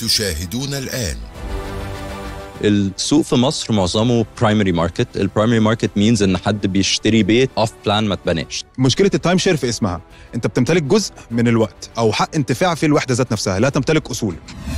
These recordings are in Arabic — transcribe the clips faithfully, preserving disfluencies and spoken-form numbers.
تشاهدون الآن. السوق في مصر معظمه برايمري ماركت. البرايمري ماركت مينز ان حد بيشتري بيت اوف بلان ما اتبناش. مشكله التايم شير في اسمها، انت بتمتلك جزء من الوقت او حق انتفاع في الوحده ذات نفسها، لا تمتلك اصول.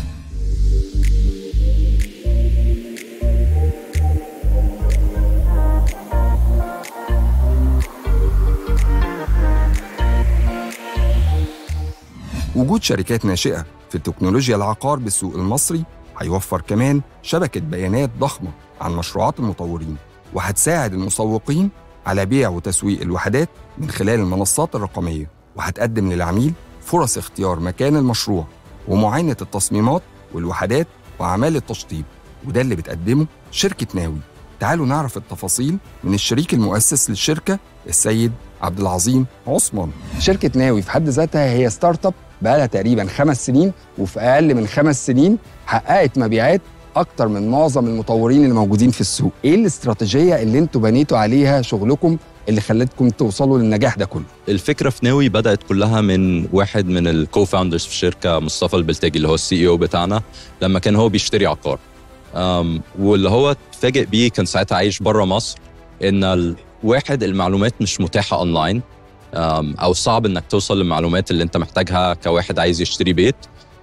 وجود شركات ناشئة في التكنولوجيا العقار بالسوق المصري هيوفر كمان شبكة بيانات ضخمة عن مشروعات المطورين، وهتساعد المسوقين على بيع وتسويق الوحدات من خلال المنصات الرقمية، وهتقدم للعميل فرص اختيار مكان المشروع ومعاينة التصميمات والوحدات وأعمال التشطيب، وده اللي بتقدمه شركة ناوي. تعالوا نعرف التفاصيل من الشريك المؤسس للشركة السيد عبد العظيم عثمان. شركة ناوي في حد ذاتها هي ستارت اب بقالها تقريبا خمس سنين، وفي أقل من خمس سنين حققت مبيعات أكتر من معظم المطورين اللي موجودين في السوق. إيه الاستراتيجية اللي انتوا بنيتوا عليها شغلكم اللي خلتكم توصلوا للنجاح ده كله؟ الفكرة في ناوي بدأت كلها من واحد من الكو فاوندرز في الشركة، مصطفى البلتاجي اللي هو السي اي او بتاعنا، لما كان هو بيشتري عقار. واللي هو اتفاجئ بيه كان ساعتها عايش بره مصر، ان واحد المعلومات مش متاحة اونلاين، او صعب انك توصل للمعلومات اللي انت محتاجها كواحد عايز يشتري بيت.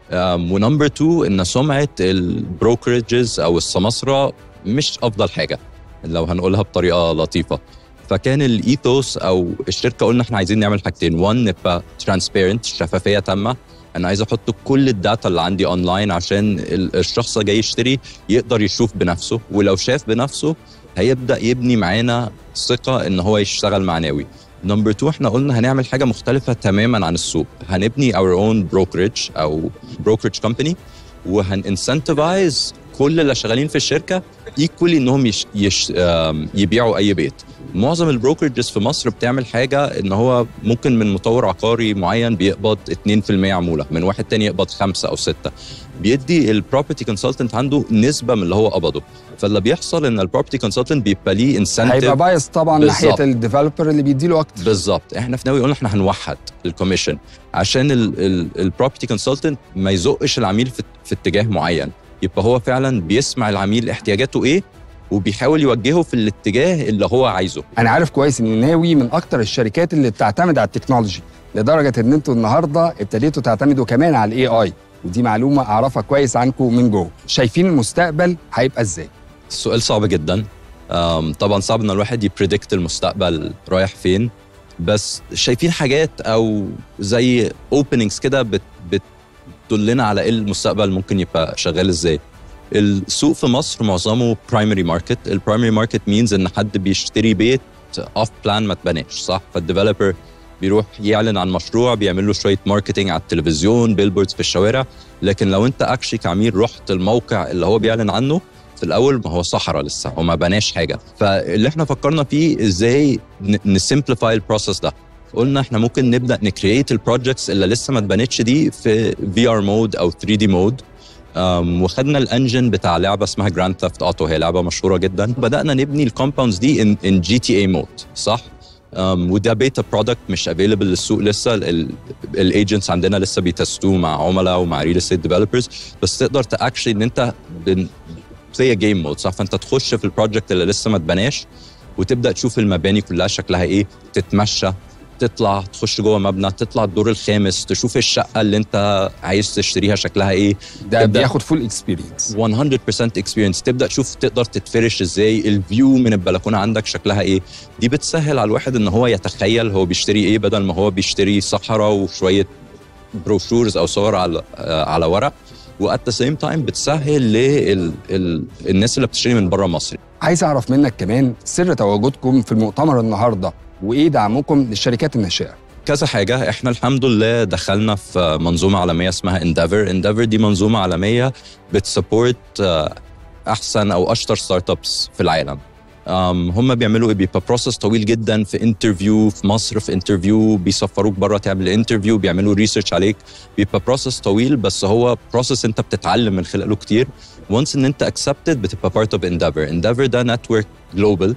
ونمبر تو ان سمعة البروكريجز او السماسرة مش افضل حاجة لو هنقولها بطريقة لطيفة. فكان الايثوس او الشركة قلنا احنا عايزين نعمل حاجتين: وان نبقى ترانسبيرنت، شفافية تامة، انا عايز احط كل الداتا اللي عندي اونلاين عشان الشخص جاي يشتري يقدر يشوف بنفسه، ولو شاف بنفسه هيبدأ يبني معانا ثقة ان هو يشتغل مع ناوي. نمبر تو احنا قلنا هنعمل حاجة مختلفة تماما عن السوق، هنبني our own brokerage او brokerage company، وهنincentivize كل اللي شغالين في الشركة equally انهم يش يش يبيعوا اي بيت. معظم البروكرجز في مصر بتعمل حاجة ان هو ممكن من مطور عقاري معين بيقبض اتنين في المية عمولة، من واحد تاني يقبض خمسة او ستة، بيدي البروبرتي كونسلتنت عنده نسبة من اللي هو قبضه. فاللي بيحصل ان البروبرتي كونسلتنت بيبقى ليه انسنتيف، هيبقى بايس طبعا ناحية الديفلوبر اللي بيدي له اكتر. بالظبط. احنا في ناوي قلنا احنا هنوحد الكوميشن عشان البروبرتي كونسلتنت ما يزقش العميل في, في اتجاه معين، يبقى هو فعلا بيسمع العميل احتياجاته ايه وبيحاول يوجهه في الاتجاه اللي هو عايزه. انا عارف كويس ان ناوي من اكتر الشركات اللي بتعتمد على التكنولوجي، لدرجه ان انتوا النهارده ابتديتوا تعتمدوا كمان على الاي اي، ودي معلومه اعرفها كويس عنكم من جوه. شايفين المستقبل هيبقى ازاي؟ السؤال صعب جدا. طبعا صعب ان الواحد يبريدكت المستقبل رايح فين، بس شايفين حاجات او زي اوبننجز كده بت بتدلنا على ايه المستقبل ممكن يبقى شغال ازاي. السوق في مصر معظمه برايمري ماركت. البرايمري ماركت مينز ان حد بيشتري بيت اوف بلان ما اتبناش، صح؟ فالديفلوبر بيروح يعلن عن مشروع، بيعمل له شويه ماركتنج على التلفزيون، بيلبوردز في الشوارع، لكن لو انت اكشلي كعميل رحت الموقع اللي هو بيعلن عنه في الاول ما هو صحراء لسه وما بناش حاجه. فاللي احنا فكرنا فيه ازاي نسمبليفاي البروسيس ده. قلنا احنا ممكن نبدا نكرييت البروجكتس اللي لسه ما اتبنتش دي في في ار مود او ثري دي مود. وخدنا الانجن بتاع لعبه اسمها جراند ثيفت اوتو، هي لعبه مشهوره جدا. بدانا نبني الكومباوندز دي ان ان جي تي اي مود، صح؟ وده بيتا برودكت مش افيلبل للسوق لسه، الايجنتس عندنا لسه بيتستوه مع عملاء ومع ريل استيت ديفلوبرز، بس تقدر تاكشلي ان انت زي جيم مود، صح؟ فانت تخش في البروجكت اللي لسه ما اتبناش وتبدا تشوف المباني كلها شكلها ايه، تتمشى، تطلع تخش جوه مبنى، تطلع الدور الخامس، تشوف الشقه اللي انت عايز تشتريها شكلها ايه. ده بياخد فول اكسبيرينس، مية بالمية اكسبيرينس. تبدا تشوف تقدر تتفرش ازاي، الفيو من البلكونه عندك شكلها ايه. دي بتسهل على الواحد ان هو يتخيل هو بيشتري ايه، بدل ما هو بيشتري صحراء وشويه بروشورز او صور على على ورق. وات ذا سيم تايم بتسهل للناس اللي بتشتري من بره مصر. عايز اعرف منك كمان سر تواجدكم في المؤتمر النهارده، وايه دعمكم للشركات الناشئه؟ كذا حاجه. احنا الحمد لله دخلنا في منظومه عالميه اسمها انديفر. انديفر دي منظومه عالميه بتسبورت احسن او اشطر ستارت ابس في العالم. هم بيعملوا ايه؟ بيبقى بروسس طويل جدا في انترفيو في مصر، في انترفيو بيسفروك بره تعمل انترفيو، بيعملوا ريسيرش عليك، بيبقى بروسس طويل، بس هو بروسس انت بتتعلم من خلاله كتير. وانس ان انت اكسبتد بتبقى بارت اوف انديفر. انديفر ده نتورك جلوبال.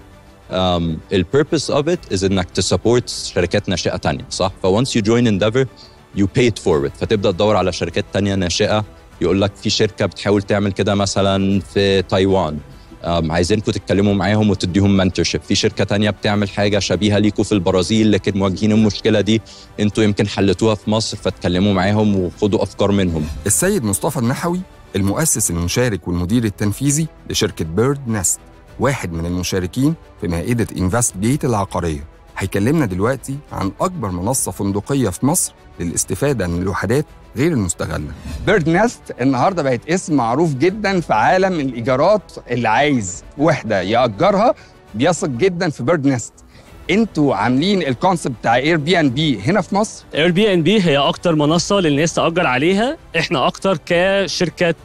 البيربس اوف ات از انك تسبورت شركات ناشئه تانية، صح؟ فونس يو جوين انديفر يو pay it forward، فتبدا تدور على شركات تانية ناشئه يقول لك في شركه بتحاول تعمل كده مثلا في تايوان، عايزينكم تتكلموا معاهم وتديهم منتورشيب. في شركه تانية بتعمل حاجه شبيهه ليكم في البرازيل لكن مواجهين المشكله دي، انتوا يمكن حلتوها في مصر، فتكلموا معاهم وخدوا افكار منهم. السيد مصطفى النحوي المؤسس المشارك والمدير التنفيذي لشركه بيرد نست، واحد من المشاركين في مائده انفست جيت العقاريه، هيكلمنا دلوقتي عن اكبر منصه فندقيه في مصر للاستفاده من الوحدات غير المستغله. بيرد نست النهارده بقت اسم معروف جدا في عالم الايجارات، اللي عايز وحده ياجرها بيثق جدا في بيرد نست. انتوا عاملين الكونسبت بتاع اير بي ان بي هنا في مصر؟ اير بي ان بي هي اكتر منصه للناس تاجر عليها. احنا اكتر كشركه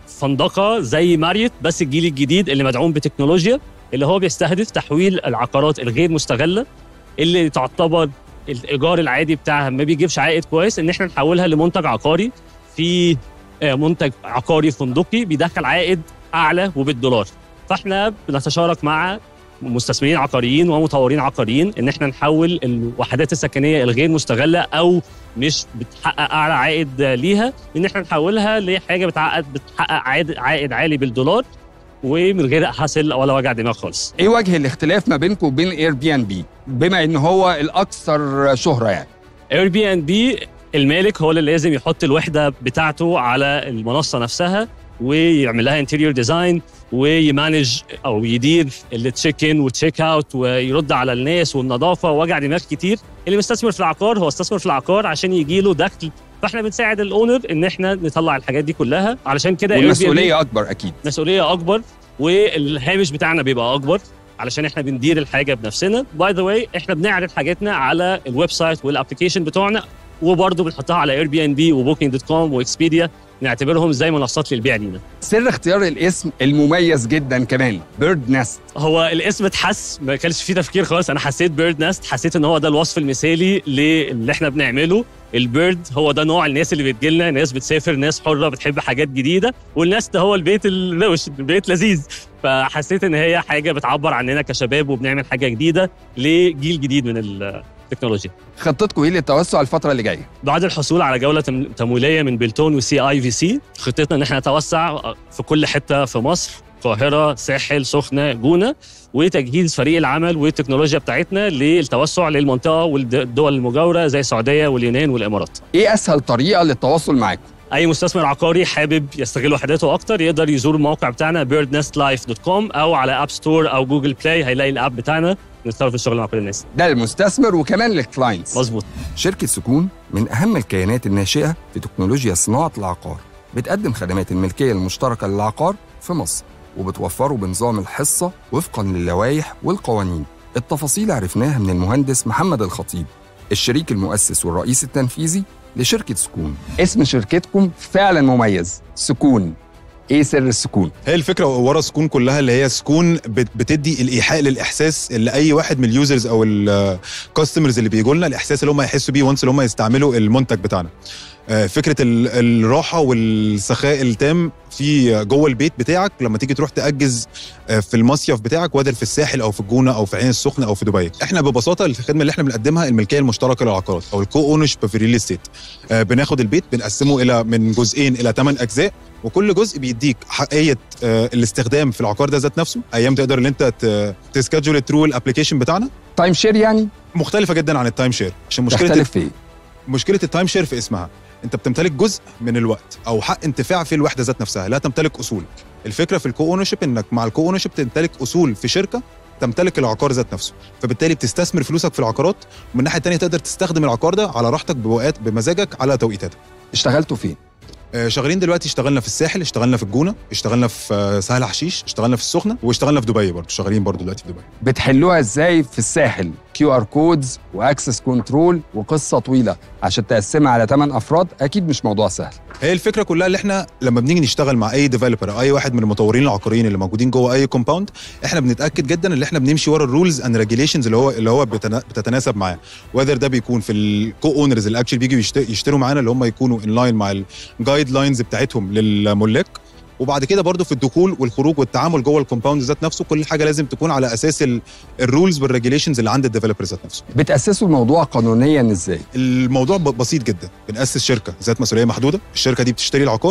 فندقه زي ماريوت، بس الجيل الجديد اللي مدعوم بتكنولوجيا، اللي هو بيستهدف تحويل العقارات الغير مستغله اللي تعتبر الايجار العادي بتاعها ما بيجيبش عائد كويس، ان احنا نحولها لمنتج عقاري، في منتج عقاري فندقي بيدخل عائد اعلى وبالدولار. فاحنا بنتشارك مع مستثمرين عقاريين ومطورين عقاريين ان احنا نحول الوحدات السكنيه الغير مستغله او مش بتحقق اعلى عائد ليها، ان احنا نحولها لحاجه بتعقد بتحقق عائد عائد عالي بالدولار ومن غير حاصل ولا وجع دماغ خالص. ايه وجه الاختلاف ما بينكم وبين اير بي ان بي بما ان هو الاكثر شهره؟ يعني اير بي ان بي المالك هو اللي لازم يحط الوحده بتاعته على المنصه نفسها ويعمل لها انتيريور ديزاين ويمانج او يدير التشيك ان والتشيك اوت ويرد على الناس والنظافه ووجع دماغ كتير. اللي مستثمر في العقار هو استثمر في العقار عشان يجي له دخل، فاحنا بنساعد الاونر ان احنا نطلع الحاجات دي كلها. علشان كده والمسؤوليه اكبر، اكيد مسؤوليه اكبر والهامش بتاعنا بيبقى اكبر علشان احنا بندير الحاجه بنفسنا. باي ذا واي احنا بنعرض حاجاتنا على الويب سايت والابلكيشن بتوعنا، وبرضه بنحطها على اير بي ان بي وبوكينج دوت كوم واكسبيديا، نعتبرهم زي منصات للبيع لينا. سر اختيار الاسم المميز جدا كمان بيرد نست؟ هو الاسم اتحس، ما كانش فيه تفكير خالص، انا حسيت بيرد نست، حسيت ان هو ده الوصف المثالي للي احنا بنعمله. البيرد هو ده نوع الناس اللي بتجيلنا، ناس بتسافر، ناس حره بتحب حاجات جديده، والنست هو البيت الروش، البيت لذيذ. فحسيت ان هي حاجه بتعبر عننا كشباب وبنعمل حاجه جديده لجيل جديد من التكنولوجيا. خطتكم ايه للتوسع الفتره اللي جايه؟ بعد الحصول على جوله تمويليه من بلتون وسي اي في سي، خطتنا ان احنا نتوسع في كل حته في مصر، القاهره، ساحل، سخنه، جونه، وتجهيز فريق العمل والتكنولوجيا بتاعتنا للتوسع للمنطقه والدول المجاوره زي السعوديه واليونان والامارات. ايه اسهل طريقه للتواصل معاكم؟ اي مستثمر عقاري حابب يستغل وحداته اكتر يقدر يزور الموقع بتاعنا بيرد نست لايف دوت كوم او على اب ستور او جوجل بلاي، هيلاقي الاب بتاعنا نشتغل في الشغل مع كل الناس. ده للمستثمر وكمان للكلاينتس. مظبوط. شركه سكون من اهم الكيانات الناشئه في تكنولوجيا صناعه العقار، بتقدم خدمات الملكيه المشتركه للعقار في مصر وبتوفره بنظام الحصه وفقا للوائح والقوانين. التفاصيل عرفناها من المهندس محمد الخطيب، الشريك المؤسس والرئيس التنفيذي لشركه سكون. اسم شركتكم فعلا مميز، سكون. ايه سر السكون؟ هي الفكره ورا سكون كلها اللي هي سكون بتدي الايحاء للاحساس اللي اي واحد من اليوزرز او الكاستمرز اللي بيجوا لنا، الاحساس اللي هم يحسوا بيه وانس اللي هم يستعملوا المنتج بتاعنا. فكره الراحه والسخاء التام في جوه البيت بتاعك لما تيجي تروح تأجز في المصيف بتاعك، وادر في الساحل او في الجونه او في عين السخنه او في دبي. احنا ببساطه الخدمه اللي احنا بنقدمها الملكيه المشتركه للعقارات او الكو اونرشيب في ريل استيت. بناخد البيت بنقسمه الى من جزئين الى ثمان اجزاء، وكل جزء بيديك حقيه الاستخدام في العقار ده ذات نفسه. ايام تقدر ان انت تسكادجول ترو الابلكيشن بتاعنا. تايم شير يعني؟ مختلفه جدا عن التايم شير. عشان مشكله تختلف في ايه؟ مشكله التايم شير في اسمها، انت بتمتلك جزء من الوقت او حق انتفاع في الوحده ذات نفسها، لا تمتلك اصول. الفكره في الكو اونرشيب انك مع الكو اونرشيب تمتلك اصول في شركه تمتلك العقار ذات نفسه، فبالتالي بتستثمر فلوسك في العقارات، ومن الناحيه الثانيه تقدر تستخدم العقار ده على راحتك بوقت بمزاجك على توقيتاتك. اشتغلتوا فين؟ شغالين دلوقتي، اشتغلنا في الساحل، اشتغلنا في الجونه، اشتغلنا في سهل حشيش، اشتغلنا في السخنه، واشتغلنا في دبي برضه. شغالين برضه دلوقتي في دبي. بتحلوها ازاي في الساحل؟ كيو ار كودز واكسس كنترول وقصه طويله عشان تقسمها على ثمان افراد، اكيد مش موضوع سهل. هي الفكره كلها اللي احنا لما بنيجي نشتغل مع اي ديفلوبر او اي واحد من المطورين العقاريين اللي موجودين جوه اي كومباوند، احنا بنتاكد جدا ان احنا بنمشي ورا الرولز اند ريجيليشنز اللي هو اللي هو بتتناسب معاه، وذر ده بيكون في الكو اونرز اللي اكشلي بيجوا يشتروا معانا اللي هم يكونوا ان لاين مع الجايد لاينز بتاعتهم للملاك، وبعد كده برضو في الدخول والخروج والتعامل جوه الكومباوند ذات نفسه كل حاجه لازم تكون على اساس الرولز والريجيليشنز اللي عند الديفلوبر ذات نفسه. بتاسسوا الموضوع قانونيا ازاي؟ الموضوع بسيط جدا، بنأسس شركه ذات مسؤوليه محدوده، الشركه دي بتشتري العقار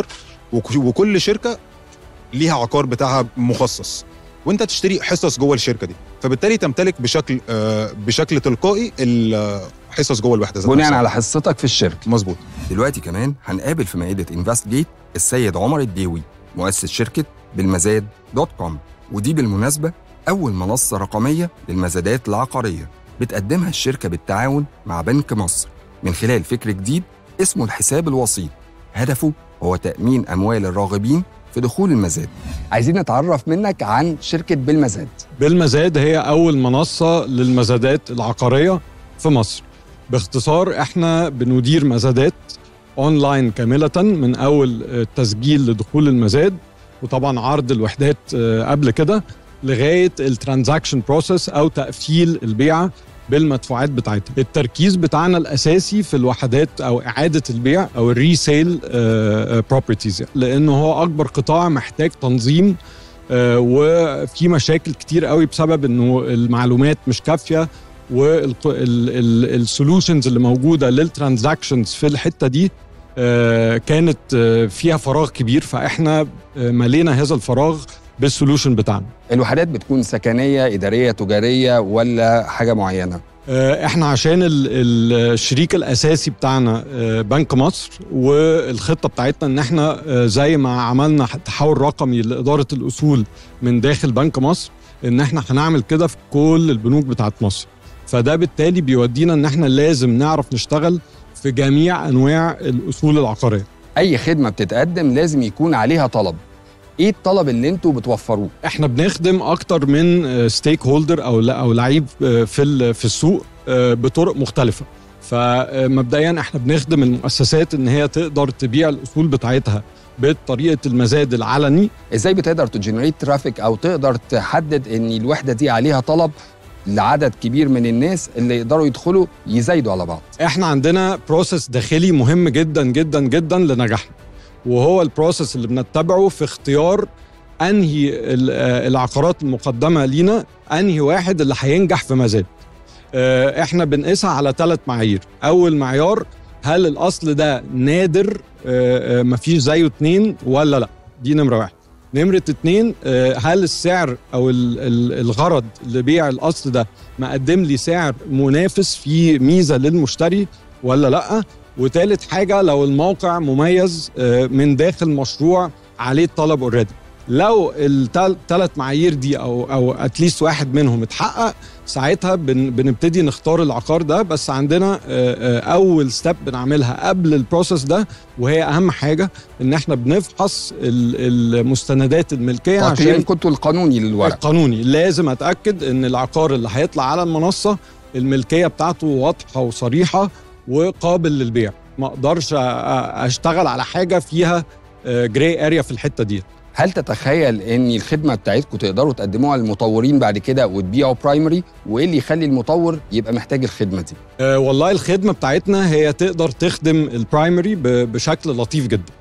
وك- وكل شركه ليها عقار بتاعها مخصص، وانت تشتري حصص جوه الشركه دي، فبالتالي تمتلك بشكل آه، بشكل تلقائي الحصص جوه الوحده ذات بناء نفسها. على حصتك في الشركه. مظبوط. دلوقتي كمان هنقابل في مائدة انفست جيت السيد عمر الديوي مؤسس شركة بالمزاد دوت كوم، ودي بالمناسبة أول منصة رقمية للمزادات العقارية بتقدمها الشركة بالتعاون مع بنك مصر من خلال فكر جديد اسمه الحساب الوسيط. هدفه هو تأمين أموال الراغبين في دخول المزاد. عايزين نتعرف منك عن شركه بالمزاد. بالمزاد هي أول منصة للمزادات العقارية في مصر. باختصار احنا بندير مزادات اونلاين كاملة من أول التسجيل لدخول المزاد، وطبعا عرض الوحدات قبل كده لغاية الترانزاكشن بروسيس أو تقفيل البيعة بالمدفوعات بتاعتها. التركيز بتاعنا الأساسي في الوحدات أو إعادة البيع أو الريسيل بروبرتيز، لأنه هو أكبر قطاع محتاج تنظيم، وفي مشاكل كتير قوي بسبب انه المعلومات مش كافيه، والسولوشنز اللي موجوده للترانزاكشنز في الحته دي كانت فيها فراغ كبير، فاحنا ملينا هذا الفراغ بالسولوشن بتاعنا. الوحدات بتكون سكنيه، اداريه، تجاريه، ولا حاجه معينه؟ احنا عشان الشريك الاساسي بتاعنا بنك مصر، والخطه بتاعتنا ان احنا زي ما عملنا تحول رقمي لاداره الاصول من داخل بنك مصر، ان احنا هنعمل كده في كل البنوك بتاعت مصر. فده بالتالي بيودينا ان احنا لازم نعرف نشتغل في جميع انواع الاصول العقاريه. اي خدمه بتتقدم لازم يكون عليها طلب. ايه الطلب اللي انتوا بتوفروه؟ احنا بنخدم اكتر من ستيك هولدر او او لعيب في في السوق بطرق مختلفه. فمبدئيا احنا بنخدم المؤسسات ان هي تقدر تبيع الاصول بتاعتها بطريقه المزاد العلني. ازاي بتقدر تجنريت ترافيك او تقدر تحدد ان الوحده دي عليها طلب لعدد كبير من الناس اللي يقدروا يدخلوا يزايدوا على بعض؟ احنا عندنا بروسيس داخلي مهم جدا جدا جدا لنجاحنا، وهو البروسيس اللي بنتبعه في اختيار انهي العقارات المقدمه لينا، انهي واحد اللي هينجح في مزاد. احنا بنقيسها على ثلاث معايير. اول معيار، هل الاصل ده نادر مفيش زيه اتنين ولا لا؟ دي نمره واحد. نمره اتنين، هل السعر او الغرض لبيع الاصل ده مقدم لي سعر منافس فيه ميزه للمشتري ولا لا؟ وثالث حاجه، لو الموقع مميز من داخل مشروع عليه الطلب اوريدي. لو الثلاث معايير دي او او اتليست واحد منهم اتحقق، ساعتها بن بنبتدي نختار العقار ده. بس عندنا اول ستيب بنعملها قبل البروسيس ده، وهي اهم حاجه، ان احنا بنفحص المستندات الملكيه. عشان كنتوا القانوني للورق. القانوني لازم اتاكد ان العقار اللي هيطلع على المنصه الملكيه بتاعته واضحه وصريحه وقابل للبيع. ما اقدرش اشتغل على حاجه فيها جراي اريا في الحته دي. هل تتخيل ان الخدمه بتاعتكم تقدروا تقدموها للمطورين بعد كده وتبيعوا برايمري؟ وايه اللي يخلي المطور يبقى محتاج الخدمه دي؟ أه والله الخدمه بتاعتنا هي تقدر تخدم البرايمري بشكل لطيف جدا.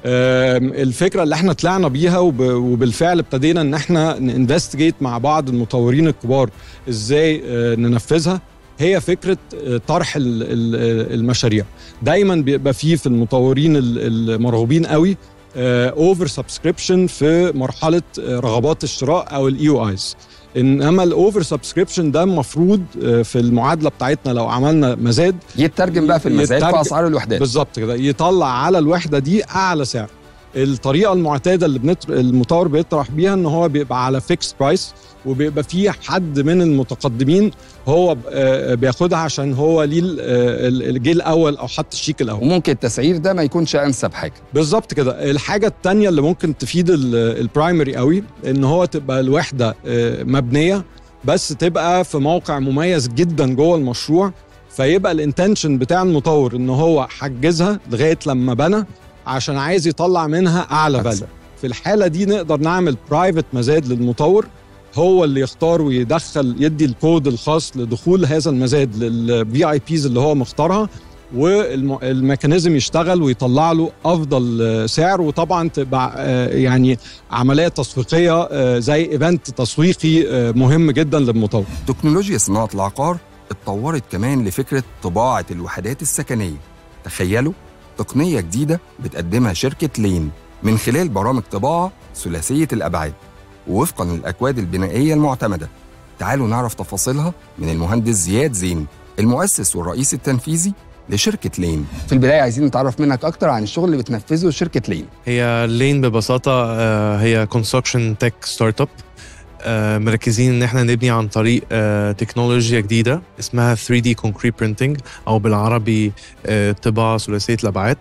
أه الفكره اللي احنا طلعنا بيها وبالفعل ابتدينا ان احنا ننفستيجيت مع بعض المطورين الكبار ازاي أه ننفذها، هي فكره طرح المشاريع. دايما بيبقى فيه في المطورين المرغوبين قوي اوفر سبسكريبشن في مرحله رغبات الشراء او الاي او ايز. انما الاوفر سبسكريبشن ده المفروض في المعادله بتاعتنا لو عملنا مزاد يترجم بقى في المزاد في اسعار الوحدات. بالظبط كده، يطلع على الوحده دي اعلى سعر. الطريقه المعتاده اللي بنتر... المطور بيطرح بيها ان هو بيبقى على فيكس برايس، وبيبقى فيه حد من المتقدمين هو بياخدها عشان هو ليه الجيل الاول او حتى الشيك الاول. وممكن التسعير ده ما يكونش انسب حاجه. بالظبط كده. الحاجه الثانيه اللي ممكن تفيد البرايمري قوي، ان هو تبقى الوحده مبنيه بس تبقى في موقع مميز جدا جوه المشروع، فيبقى الانتنشن بتاع المطور ان هو حجزها لغايه لما بنى عشان عايز يطلع منها اعلى فاليو. في الحاله دي نقدر نعمل برايفت مزاد للمطور، هو اللي يختار ويدخل يدي الكود الخاص لدخول هذا المزاد للفي اي بيز اللي هو مختارها، والميكانيزم يشتغل ويطلع له افضل سعر. وطبعا تبقى يعني عمليه تسويقيه زي ايفنت تسويقي مهم جدا للمطور. تكنولوجيا صناعه العقار اتطورت كمان لفكره طباعه الوحدات السكنيه. تخيلوا تقنيه جديده بتقدمها شركه لين من خلال برامج طباعة ثلاثية الأبعاد ووفقاً للأكواد البنائية المعتمدة. تعالوا نعرف تفاصيلها من المهندس زياد زين، المؤسس والرئيس التنفيذي لشركة لين. في البدايه عايزين نتعرف منك اكتر عن الشغل اللي بتنفذه شركه لين. هي لين ببساطة آه، هي كونستراكشن تك ستارت اب، مركزين ان احنا نبني عن طريق آه، تكنولوجيا جديدة اسمها ثري دي concrete printing او بالعربي آه، طباعة ثلاثية الابعاد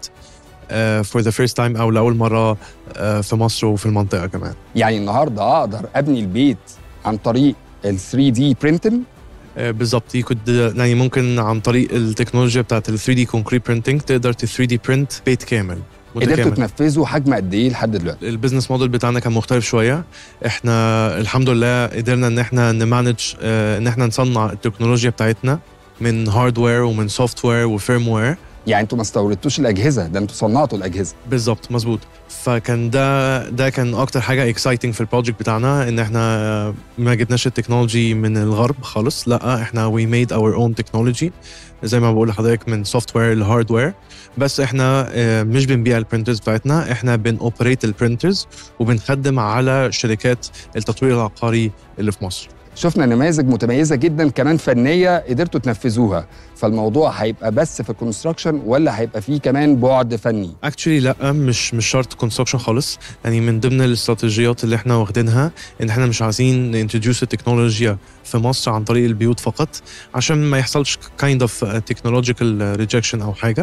آه، for the first time او لاول مرة آه، في مصر وفي المنطقة كمان. يعني النهارده اقدر ابني البيت عن طريق ال ثري دي printing. آه، بالظبط، يكون يعني ممكن عن طريق التكنولوجيا بتاعت ال ثري دي concrete printing تقدر ت ثري دي print بيت كامل قدرتوا متكامل. تنفذوا حجم قد ايه لحد دلوقتي؟ البيزنس موديل بتاعنا كان مختلف شويه. احنا الحمد لله قدرنا ان احنا نمانج آه، ان احنا نصنع التكنولوجيا بتاعتنا من هاردوير ومن سوفت وير وفيرم وير. يعني انتوا ما استوردتوش الاجهزه، ده انتوا صنعتوا الاجهزه. بالظبط، مظبوط. فكان ده ده كان اكتر حاجه اكسايتنج في البروجكت بتاعنا، ان احنا ما جبناش التكنولوجي من الغرب خالص، لا احنا وي ميد اور اون تكنولوجي زي ما بقول لحضرتك من سوفت وير لهاردوير. بس احنا مش بنبيع البرنترز بتاعتنا، احنا بنوبريت البرنترز وبنخدم على شركات التطوير العقاري اللي في مصر. شفنا نماذج متميزه جدا كمان فنيه قدرتوا تنفذوها، فالموضوع هيبقى بس في الكونستراكشن ولا هيبقى فيه كمان بعد فني؟ اكشلي لا، مش مش شرط كونستراكشن خالص. يعني من ضمن الاستراتيجيات اللي احنا واخدينها ان احنا مش عايزين ننتروديوس التكنولوجيا في مصر عن طريق البيوت فقط، عشان ما يحصلش كايند اوف تكنولوجيكال ريجكشن او حاجه.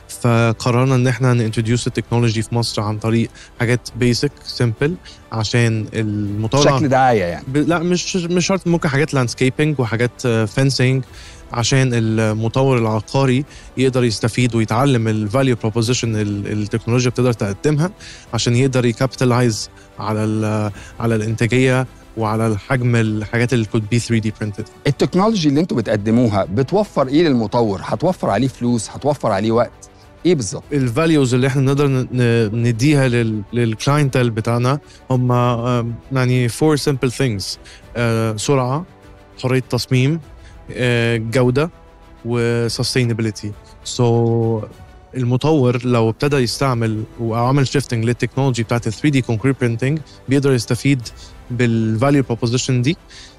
فقررنا ان احنا ننتروديوس التكنولوجي في مصر عن طريق حاجات بيسك سيمبل عشان المطور شكل دعايه يعني. ب... لا مش مش شرط، ممكن حاجات لاندسكيبنج وحاجات فينسينج عشان المطور العقاري يقدر يستفيد ويتعلم الفاليو بروبوزيشن التكنولوجيا بتقدر تقدمها، عشان يقدر يكابيتالايز على على الانتاجيه وعلى الحجم الحاجات اللي could be ثري دي printed. التكنولوجي اللي انتوا بتقدموها بتوفر ايه للمطور؟ هتوفر عليه فلوس، هتوفر عليه وقت، ايه بالظبط؟ الفاليوز اللي احنا نقدر نديها للكلاينتال بتاعنا هم يعني four simple things: سرعه، حريه تصميم، جوده، وسستينابيلتي. سو so, المطور لو ابتدى يستعمل وعمل شيفتنج للتكنولوجي بتاعت ثري دي concrete printing بيقدر يستفيد بالفاليو بروبوزيشن دي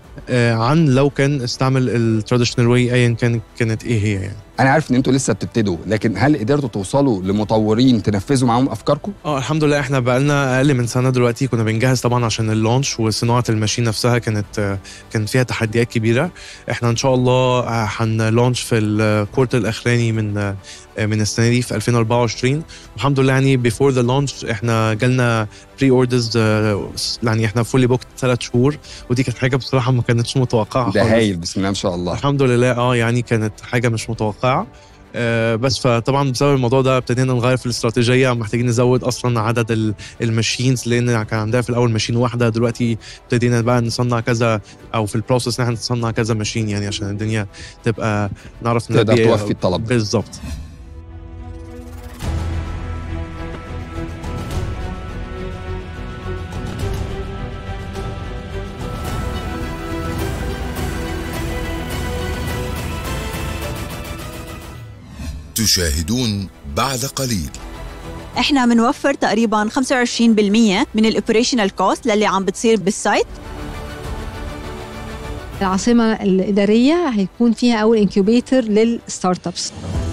عن لو كان استعمل التراديشنال واي ايا كان كانت ايه هي. يعني انا عارف ان انتوا لسه بتبتدوا، لكن هل قدرتوا توصلوا لمطورين تنفذوا معاهم افكاركم؟ اه الحمد لله، احنا بقالنا اقل من سنه دلوقتي. كنا بنجهز طبعا عشان اللونش، وصناعه الماشين نفسها كانت كان فيها تحديات كبيره. احنا ان شاء الله هنلونش في الكورتر الاخراني من من السنه دي في ألفين وأربعة وعشرين. والحمد لله يعني بيفور ذا لونش احنا جالنا بري اوردرز، يعني احنا فولي بوكت ثلاث شهور، ودي كانت حاجه بصراحه ما كانتش متوقعه. ده هايل، بسم الله ما شاء الله. الحمد لله. اه يعني كانت حاجه مش متوقعه. آه بس فطبعا بسبب الموضوع ده ابتدينا نغير في الاستراتيجيه، محتاجين نزود اصلا عدد الماشينز، لان كان عندنا في الاول ماشين واحده، دلوقتي ابتدينا بقى نصنع كذا، او في البروسيس ان احنا نصنع كذا ماشين، يعني عشان الدنيا تبقى نعرف تقدر توفي الطلب. بالظبط. تشاهدون بعد قليل. احنا بنوفر تقريبا خمسة وعشرين بالمية من الاوبريشنال كوست للي عم بتصير بالسايت. العاصمة الإدارية هيكون فيها أول انكيوبيتر للستارت ابس.